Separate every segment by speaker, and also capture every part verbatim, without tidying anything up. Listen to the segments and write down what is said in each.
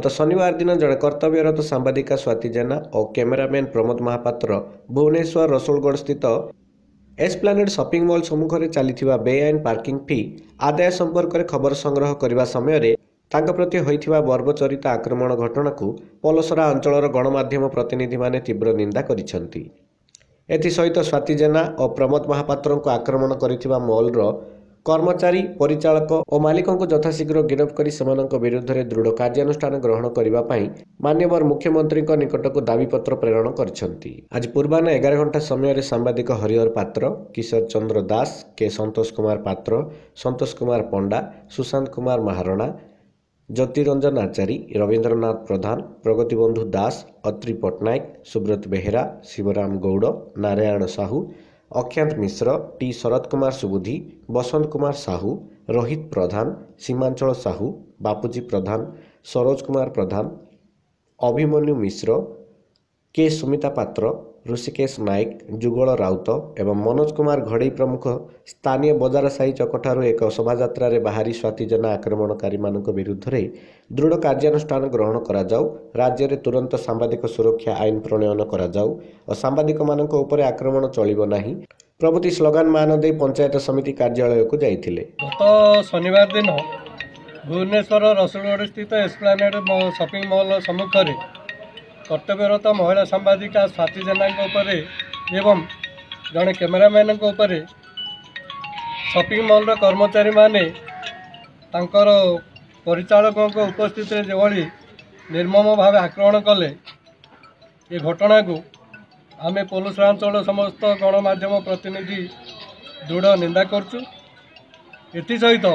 Speaker 1: गत शनिवार दिन जड़े कर्तव्यरत सांबादिका स्वाति जेना और कैमेरामैन प्रमोद महापात्र भुवनेश्वर रसुलगढ़ स्थित एस्प्लानेड शॉपिंग मॉल सम्मुख में चली बेआईन पार्किंग फी आदाय संपर्क में खबर संग्रह करने समय तांका प्रति होइथिबा बर्बरचरित आक्रमण घटना को पलसरा अंचलर गणमाध्यम प्रतिनिधि माने तीव्र निंदा करिसेंति। एथिसहित स्वाति जेना और प्रमोद महापात्र को आक्रमण करिथिबा मॉलर कर्मचारी परिचालक और मालिकों को यथाशीघ्र गिरफ्त कर सेमानक विरुद्ध में दृढ़ कार्यानुष्ठान ग्रहण करने माननीय मुख्यमंत्री निकट को दाबीपत्र प्रेरण करिसेंति। आज पूर्वाह्न एगार घंटा समय सांबादिक हरिहर पात्र, किशोर चंद्र दास, के संतोष कुमार पात्र, संतोष कुमार पंडा, सुशांत कुमार महारणा, ज्योतिरंजन आचारी, रवींद्रनाथ प्रधान, प्रगतिबंधु दास, अत्रि पट्टनायक, सुब्रत बेहेरा, शिवराम गौड़, नारायण साहू, अक्षांत मिश्र, टी शरद कुमार सुबुधी, बसंत कुमार साहू, रोहित प्रधान, सीमांचल साहू, बापूजी प्रधान, सरोज कुमार प्रधान, अभिमन्यु मिश्र, के सुमिता पात्र, ऋषिकेश नायक, जुगल राउत एवं मनोज कुमार घड़ई प्रमुख स्थानीय बजार साई चकठारू एक शोभायात्रा बाहरी स्वाति जेना आक्रमणकारी मानक विरुद्ध में दृढ़ कार्यानुष्ठान ग्रहण करा जाऊ, राज्य में तुरंत सांबादिक सुरक्षा आईन प्रणयन करा जाऊ और सांबादिक मानक ऊपर आक्रमण चलिबो नाही प्रभृति स्लोगान मान दे पंचायत समिति कार्यालय को जाइथिले।
Speaker 2: गत शनिवार दिन भुवनेश्वर रसुलगढ़ स्थित एस्प्लानेड शॉपिंग मॉल सम्मुख में कर्तव्यरत महिला सांबादिका स्वाति जेना एवं जड़े कैमेरामैन उपर शॉपिंग मॉल कर्मचारी माने तांकर परिचालकों उपस्थित जो निर्मम भाव आक्रमण कले ये घटना को आम पलसरांचल समस्त गणमाध्यम प्रतिनिधि दृढ़ निंदा करचु। एसहित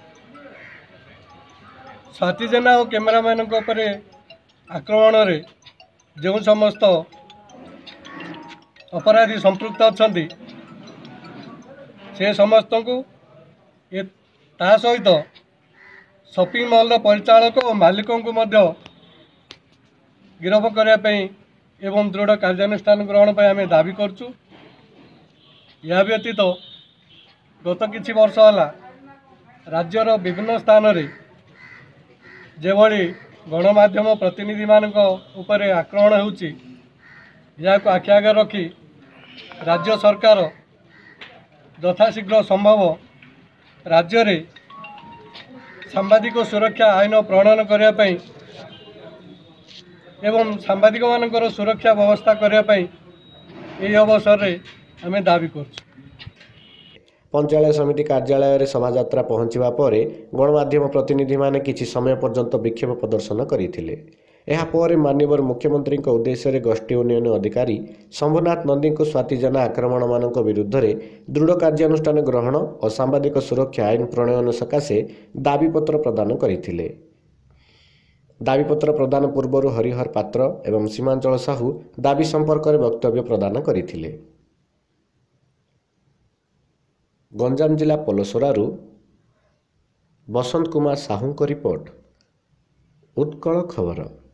Speaker 2: स्वाति जेना और कैमेरामैन उपर आक्रमण रे जो समस्त अपराधी संपृक्त अच्छा से समस्त को ता सहित शॉपिंग मॉल परिचालक और मालिकों को मध्य गिरफ करने एवं दृढ़ कार्यानुष्ठान ग्रहण पर आम दाबी करचु। यह व्यतीत गत किछि वर्ष है राज्यर विभिन्न स्थान रे जेभली गणमाध्यम प्रतिनिधि मानक उपरे आक्रमण होउची याको आखि आगे रखी राज्य सरकार यथाशीघ्र संभव राज्य रे सांबादिक सुरक्षा आईन प्रणयन करने एवं सांबादिक मानकर सुरक्षा व्यवस्था करने यह अवसर रे आमे दाबी करछु।
Speaker 1: पंचायत समिति कार्यालय में शोभायात्रा पहुंचवा पर गणमाध्यम प्रतिनिधि माने किछि समय पर्यंत विक्षोभ प्रदर्शन करथिले। एहा पर माननीय मुख्यमंत्री उद्देश्य रे गोष्ठी उन्नयन अधिकारी शंभुनाथ नंदी को स्वाति जेना आक्रमण मानक विरुद्ध में दृढ़ कार्यानुष्ठान ग्रहण और सांबादिक सुरक्षा आईन प्रणयन सकाशे दाबीपत्र प्रदान करथिले। दाबीपत्र प्रदान पूर्व हरिहर पात्र एवं सीमांचल साहू दाबी संपर्क में वक्तव्य प्रदान करथिले। गंजाम जिला पलसरारू बसंत कुमार साहू को रिपोर्ट, उत्कल खबर।